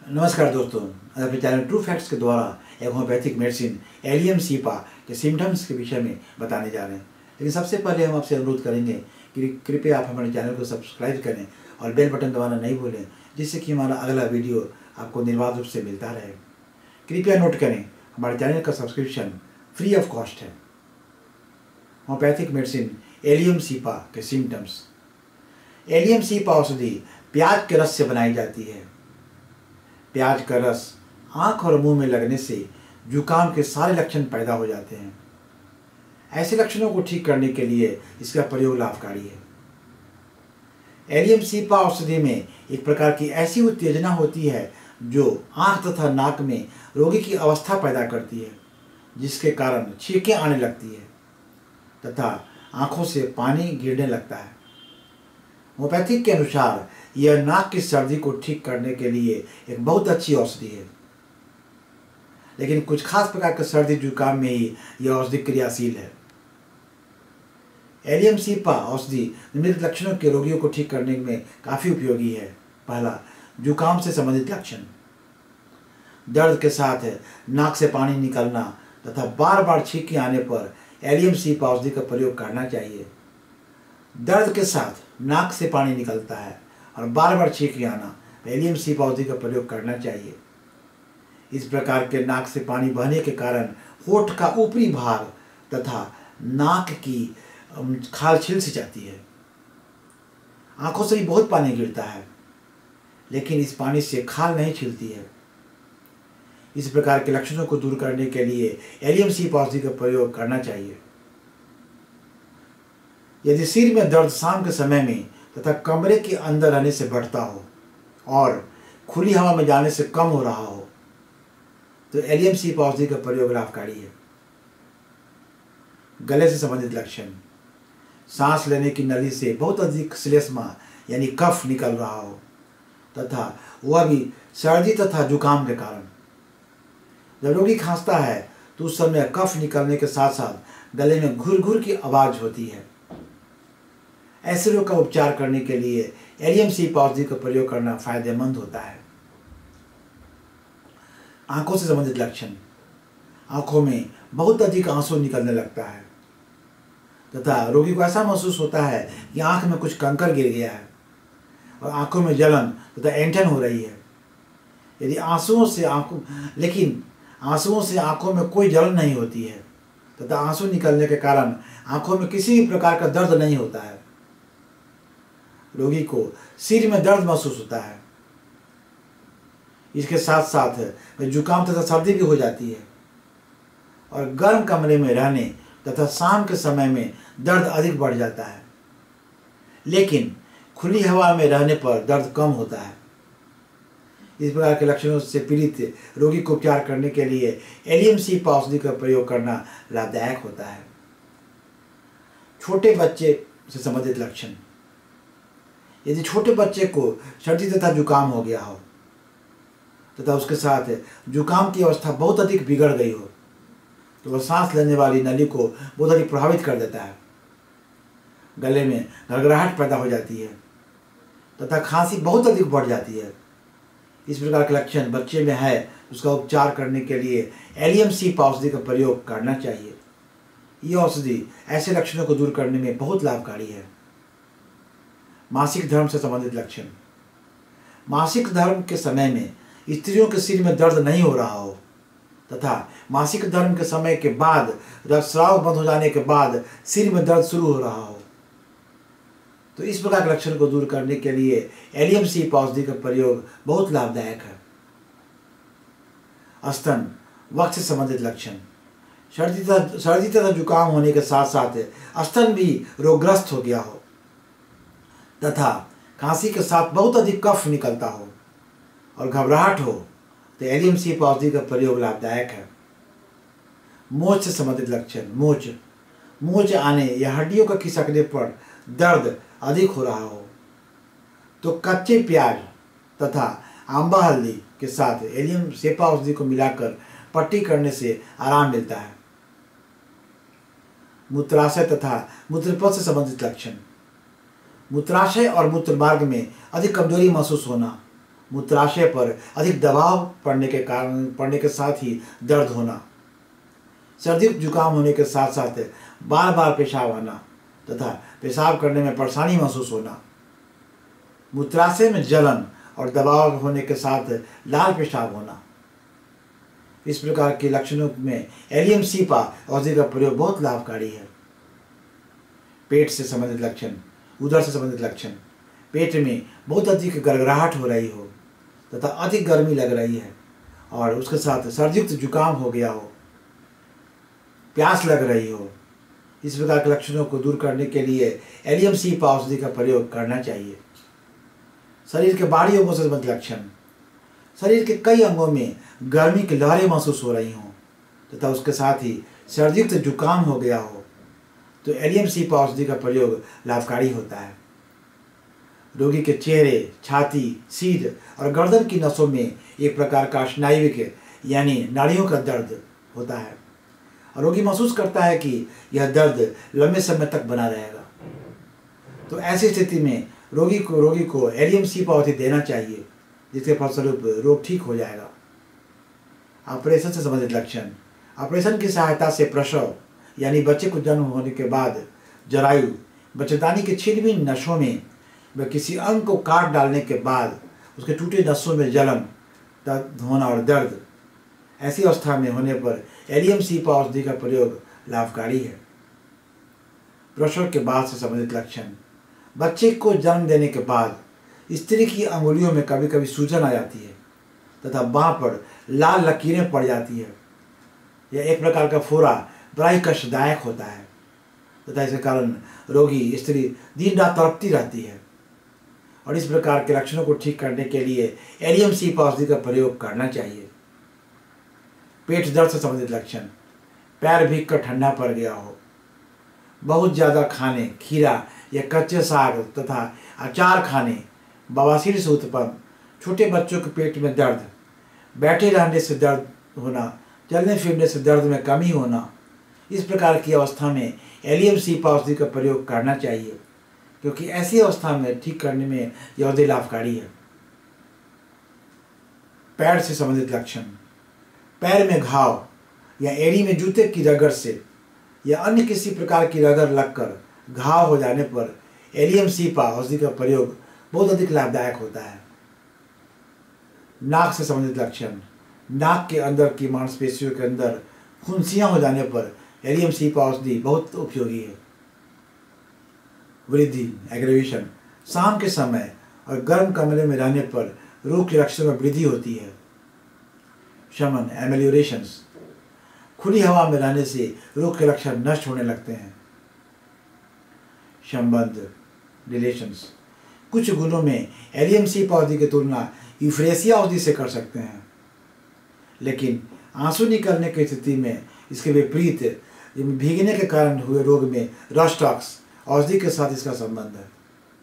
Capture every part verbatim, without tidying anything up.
नमस्कार दोस्तों, अपने चैनल ट्रू फैक्ट्स के द्वारा एक होम्योपैथिक मेडिसिन एलियम सीपा के सिम्टम्स के विषय में बताने जा रहे हैं। लेकिन सबसे पहले हम आपसे अनुरोध करेंगे कि कृपया आप हमारे चैनल को सब्सक्राइब करें और बेल बटन दबाना नहीं भूलें, जिससे कि हमारा अगला वीडियो आपको निर्बाध रूप से मिलता रहे। कृपया नोट करें, हमारे चैनल का सब्सक्रिप्शन फ्री ऑफ कॉस्ट है। होम्योपैथिक मेडिसिन एलियम सीपा के सिम्टम्स। एलियम सीपा औषधि प्याज के रस से बनाई जाती है। प्याज का रस आँख और मुंह में लगने से जुकाम के सारे लक्षण पैदा हो जाते हैं। ऐसे लक्षणों को ठीक करने के लिए इसका प्रयोग लाभकारी है। एलियम सीपा औषधि में एक प्रकार की ऐसी उत्तेजना होती है जो आँख तथा नाक में रोगी की अवस्था पैदा करती है, जिसके कारण छींकें आने लगती है तथा आँखों से पानी गिरने लगता है। होम्योपैथिक के अनुसार यह नाक की सर्दी को ठीक करने के लिए एक बहुत अच्छी औषधि है, लेकिन कुछ खास प्रकार के सर्दी जुकाम में ही यह औषधि क्रियाशील है। एलियम सीपा औषधि निम्नलिखित लक्षणों के रोगियों को ठीक करने में काफ़ी उपयोगी है। पहला, जुकाम से संबंधित लक्षण। दर्द के साथ नाक से पानी निकलना तथा बार बार छींके आने पर एलियम सीपा औषधि का प्रयोग करना चाहिए। दर्द के साथ नाक से पानी निकलता है और बार बार छींके आना, एलियम सीपा औषधि का प्रयोग करना चाहिए। इस प्रकार के नाक से पानी बहने के कारण होठ का ऊपरी भाग तथा नाक की खाल छिल सी जाती है। आंखों से भी बहुत पानी गिरता है, लेकिन इस पानी से खाल नहीं छिलती है। इस प्रकार के लक्षणों को दूर करने के लिए एलियम सीपा औषधि का प्रयोग करना चाहिए। यदि सिर में दर्द शाम के समय में तथा कमरे के अंदर रहने से बढ़ता हो और खुली हवा में जाने से कम हो रहा हो, तो एलियम सीपा औषधि का प्रयोग लाभकारी है। गले से संबंधित लक्षण। सांस लेने की नली से बहुत अधिक श्लेष्मा यानी कफ निकल रहा हो तथा वह भी सर्दी तथा जुकाम के कारण। जब रोगी खांसता है तो उस समय कफ निकलने के साथ साथ गले में घुर घुर की आवाज़ होती है। ऐसे रोग का उपचार करने के लिए एलियम सीपा औषधि का प्रयोग करना फायदेमंद होता है। आंखों से संबंधित लक्षण। आंखों में बहुत अधिक आंसू निकलने लगता है तथा रोगी को ऐसा महसूस होता है कि आंख में कुछ कंकर गिर गया है और आंखों में जलन तथा ऐंठन हो रही है। यदि आंसुओं से आंखों लेकिन आंसुओं से आंखों में कोई जलन नहीं होती है तथा आंसू निकलने के कारण आंखों में किसी भी प्रकार का दर्द नहीं होता है। रोगी को सिर में दर्द महसूस होता है। इसके साथ साथ जुकाम तथा सर्दी भी हो जाती है और गर्म कमरे में रहने तथा शाम के समय में दर्द अधिक बढ़ जाता है, लेकिन खुली हवा में रहने पर दर्द कम होता है। इस प्रकार के लक्षणों से पीड़ित रोगी को उपचार करने के लिए एलियम सीपा औषधि का प्रयोग करना लाभदायक होता है। छोटे बच्चे से संबंधित लक्षण। यदि छोटे बच्चे को सर्दी तथा जुकाम हो गया हो तथा उसके साथ जुकाम की अवस्था बहुत अधिक बिगड़ गई हो, तो वह सांस लेने वाली नली को बहुत अधिक प्रभावित कर देता है। गले में घरघराहट पैदा हो जाती है तथा खांसी बहुत अधिक बढ़ जाती है। इस प्रकार के लक्षण बच्चे में है, उसका उपचार करने के लिए एलियम सीपा औषधि का प्रयोग करना चाहिए। यह औषधि ऐसे लक्षणों को दूर करने में बहुत लाभकारी है। मासिक धर्म से संबंधित लक्षण। मासिक धर्म के समय में स्त्रियों के सिर में दर्द नहीं हो रहा हो तथा मासिक धर्म के समय के बाद रक्तस्राव बंद हो जाने के बाद सिर में दर्द शुरू हो रहा हो, तो इस प्रकार के लक्षण को दूर करने के लिए एलियम सीपा औषधि का प्रयोग बहुत लाभदायक है। स्तन वक्ष से संबंधित लक्षण। सर्दी तथा सर्दी तथा जुकाम होने के साथ साथ स्तन भी रोगग्रस्त हो गया हो तथा खांसी के साथ बहुत अधिक कफ निकलता हो और घबराहट हो, तो एलियम सीपा औषधि का प्रयोग लाभदायक है। मोच से संबंधित लक्षण। मोच मोच आने या हड्डियों का खिसकने पर दर्द अधिक हो रहा हो, तो कच्चे प्याज तथा आंबा हल्दी के साथ एलियम सीपा औषधि को मिलाकर पट्टी करने से आराम मिलता है। मूत्राशय तथा मूत्रपथ से संबंधित लक्षण। मूत्राशय और मूत्र मार्ग में अधिक कमजोरी महसूस होना मूत्राशय पर अधिक दबाव पड़ने के कारण पड़ने के साथ ही दर्द होना, सर्दी जुकाम होने के साथ साथ बार बार पेशाब आना तथा पेशाब करने में परेशानी महसूस होना, मूत्राशय में जलन और दबाव होने के साथ लाल पेशाब होना। इस प्रकार के लक्षणों में एलियम सीपा औषधि का प्रयोग बहुत लाभकारी है। पेट से संबंधित लक्षण, उदर से संबंधित लक्षण, पेट में बहुत अधिक गड़गड़ाहट हो रही हो तथा अधिक गर्मी लग रही है और उसके साथ सर्दीयुक्त जुकाम हो गया हो, प्यास लग रही हो, इस प्रकार के लक्षणों को दूर करने के लिए एलियम सीपा औषधि का प्रयोग करना चाहिए। शरीर के बाहरी अंगों से संबंधित लक्षण, शरीर के कई अंगों में गर्मी की लहरें महसूस हो रही हों तथा उसके साथ ही सर्दीयुक्त जुकाम हो गया हो तो एलियम सीपा औषधि का प्रयोग लाभकारी होता है। रोगी के चेहरे, छाती, सीध और गर्दन की नसों में एक प्रकार का स्नायुविक यानी नाड़ियों का दर्द होता है और रोगी महसूस करता है कि यह दर्द लंबे समय तक बना रहेगा, तो ऐसी स्थिति में रोगी को रोगी को एलियम सीपा औषधि देना चाहिए, जिसके फलस्वरूप रोग ठीक हो जाएगा। ऑपरेशन से संबंधित लक्षण, ऑपरेशन की सहायता से प्रसव यानी बच्चे को जन्म होने के बाद जरायु, बच्चेदानी के छिलबिन नसों में व किसी अंग को काट डालने के बाद उसके टूटे नसों में जलन, दर्द होना और दर्द, ऐसी अवस्था में होने पर एलियम सीपा औषधि का प्रयोग लाभकारी है। प्रसव के बाद से संबंधित लक्षण, बच्चे को जन्म देने के बाद स्त्री की अंगुलियों में कभी कभी सूजन आ जाती है तथा बाँह पर लाल लकीरें पड़ जाती है। यह एक प्रकार का फोड़ा बड़ा ही कष्टदायक होता है तथा इसके कारण रोगी स्त्री दिन रात तड़पती रहती है और इस प्रकार के लक्षणों को ठीक करने के लिए एलियम सीपा औषधि का प्रयोग करना चाहिए। पेट दर्द से संबंधित लक्षण, पैर भीग कर ठंडा पड़ गया हो, बहुत ज़्यादा खाने, खीरा या कच्चे साग तथा अचार खाने, बवासीर से उत्पन्न, छोटे बच्चों के पेट में दर्द, बैठे रहने से दर्द होना, चलने फिरने से दर्द में कमी होना, इस प्रकार की अवस्था में एलियम सीपा औषधि का प्रयोग करना चाहिए, क्योंकि ऐसी अवस्था में ठीक करने में यह औषधि लाभकारी है। पैर से संबंधित लक्षण, पैर में घाव या एड़ी में जूते की रगड़ से या अन्य किसी प्रकार की रगड़ लगकर घाव हो जाने पर एलियम सीपा औषधि का प्रयोग बहुत अधिक लाभदायक होता है। नाक से संबंधित लक्षण, नाक के अंदर की मांसपेशियों के अंदर फुंसियां हो जाने पर एलियम सीपा औषधि बहुत उपयोगी है। वृद्धि, एग्रेवेशन, शाम के समय और गर्म कमरे में रहने पर रोग के लक्षण में वृद्धि होती है। शमन, एमेलियोरेशंस, खुली हवा में रहने से रोग के लक्षण नष्ट होने लगते हैं। संबंध, रिलेशंस, कुछ गुणों में एलियम सीपा औषधि की तुलना यूफ्रेसिया औषधि से कर सकते हैं, लेकिन आंसू निकलने की स्थिति में इसके विपरीत भीगने के कारण हुए रोग में रस्टॉक्स औषधि के साथ इसका संबंध है।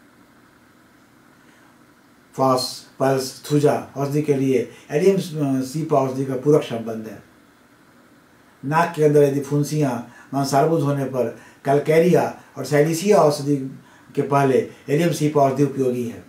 फॉस, पल्स, थूजा औषधि के लिए एलियम सीपा औषधि का पूरक संबंध है। नाक के अंदर यदि फुंसियाँ मांसार्बुद होने पर कैलकेरिया और सैलिसिया औषधि के पहले एलियम सीपा औषधि उपयोगी है।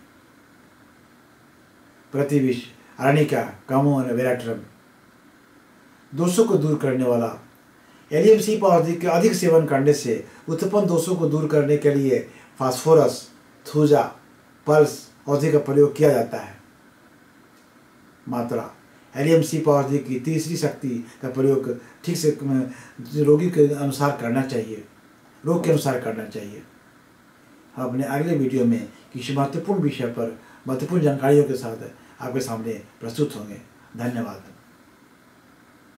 प्रतिविष, अर्निका, कमोन, वेराट्रम, दोषों को दूर करने वाला एलियम सीपा औषधि के अधिक सेवन करने से उत्पन्न दोषों को दूर करने के लिए फास्फोरस, थूजा, पल्स औषधि का प्रयोग किया जाता है। मात्रा, एलियम सीपा औषधि की तीसरी शक्ति का प्रयोग ठीक से रोगी के अनुसार करना चाहिए, रोग के अनुसार करना चाहिए। हम अपने अगले वीडियो में किसी महत्वपूर्ण विषय पर महत्वपूर्ण जानकारियों के साथ आपके सामने प्रस्तुत होंगे। धन्यवाद।